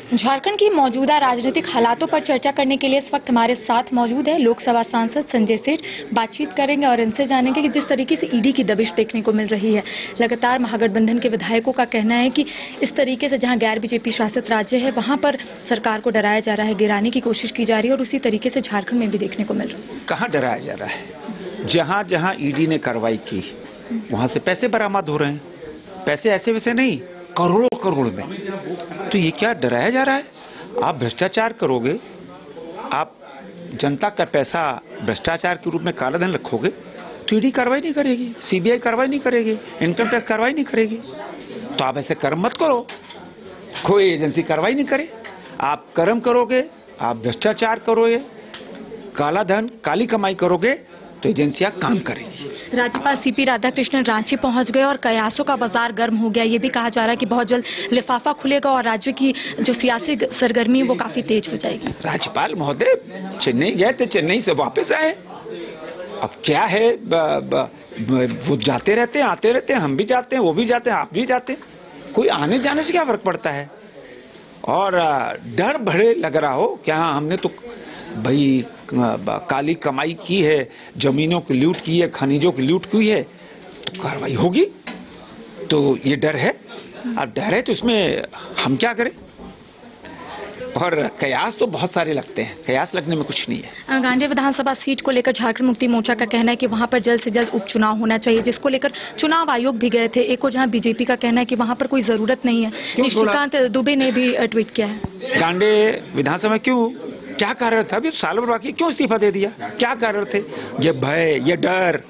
झारखंड की मौजूदा राजनीतिक हालातों पर चर्चा करने के लिए इस वक्त हमारे साथ मौजूद है लोकसभा सांसद संजय सेठ। बातचीत करेंगे और इनसे जानेंगे कि जिस तरीके से ईडी की दबिश देखने को मिल रही है, लगातार महागठबंधन के विधायकों का कहना है कि इस तरीके से जहां गैर बीजेपी शासित राज्य है वहां पर सरकार को डराया जा रहा है, गिराने की कोशिश की जा रही है और उसी तरीके से झारखंड में भी देखने को मिल रहा है। कहाँ डराया जा रहा है? जहाँ जहाँ ईडी ने कार्रवाई की वहाँ से पैसे बरामद हो रहे हैं। पैसे ऐसे वैसे नहीं, करोड़ों करोड़ में। तो ये क्या डराया जा रहा है? आप भ्रष्टाचार करोगे, आप जनता का पैसा भ्रष्टाचार के रूप में काला धन रखोगे तो ईडी कार्रवाई नहीं करेगी, सीबीआई कार्रवाई नहीं करेगी, इनकम टैक्स कार्रवाई नहीं करेगी। तो आप ऐसे कर्म मत करो, कोई एजेंसी कार्रवाई नहीं करे। आप कर्म करोगे, आप भ्रष्टाचार करोगे, काला धन काली कमाई करोगे तो एजेंसियां काम करेगी। राज्यपाल सीपी राधाकृष्णन रांची पहुंच गए और कयासों का बाजार गर्म हो गया। ये भी कहा जा रहा है कि बहुत जल्द लिफाफा खुलेगा और राज्य की जो सियासी सरगर्मी वो काफी तेज हो जाएगी। राज्यपाल महोदय चेन्नई गए थे, चेन्नई से वापस आए। अब क्या है, वो जाते रहते हैं, आते रहते हैं, हम भी जाते हैं, वो भी जाते हैं, आप भी जाते हैं। कोई आने जाने से क्या फर्क पड़ता है? और डर भरे लग रहा हो क्या? हमने तो भाई काली कमाई की है, जमीनों की लूट की है, खनिजों की लूट की है, तो कार्रवाई होगी। तो ये डर है। अब डर है तो इसमें हम क्या करें? और कयास तो बहुत सारे लगते हैं, कयास लगने में कुछ नहीं है। गांधी विधानसभा सीट को लेकर झारखंड मुक्ति मोर्चा का कहना है कि वहां पर जल्द से जल्द उपचुनाव होना चाहिए, जिसको लेकर चुनाव आयोग भी गए थे। एक और जहां बीजेपी का कहना है कि वहां पर कोई जरूरत नहीं है। निशिकांत दुबे ने भी ट्वीट किया है। गांधी विधानसभा क्यों, क्या कारण था? अभी साल भर बाकी, क्यों इस्तीफा दे दिया? क्या कारण थे? ये भय, ये डर।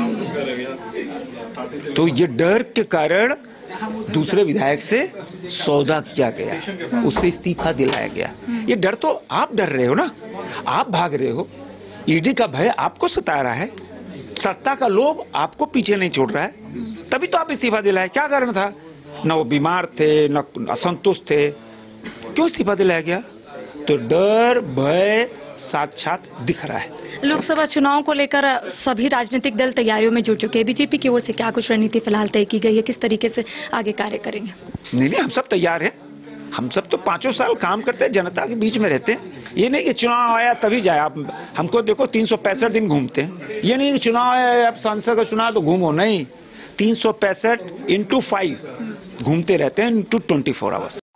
तो ये डर के कारण दूसरे विधायक से सौदा किया गया, उससे इस्तीफा दिलाया गया। ये डर तो आप डर रहे हो ना, आप भाग रहे हो। ईडी का भय आपको सता रहा है, सत्ता का लोभ आपको पीछे नहीं छोड़ रहा है, तभी तो आप इस्तीफा दिलाए। क्या कारण था? न वो बीमार थे, न असंतुष्ट थे, क्यों इस्तीफा दिलाया गया? तो डर भय साक्षात दिख रहा है। लोकसभा चुनाव को लेकर सभी राजनीतिक दल तैयारियों में जुट चुके हैं। बीजेपी की ओर से क्या कुछ रणनीति फिलहाल तय की गई है, किस तरीके से आगे कार्य करेंगे? नहीं, हम सब तैयार हैं। हम सब तो 5 साल काम करते हैं, जनता के बीच में रहते हैं। ये नहीं कि चुनाव आया तभी जाए। आप हमको देखो 365 दिन घूमते हैं। ये नहीं कि चुनाव आया, अब सांसद का चुनाव तो घूमो, नहीं। 365 × 5 घूमते रहते हैं, × 24 आवर्स।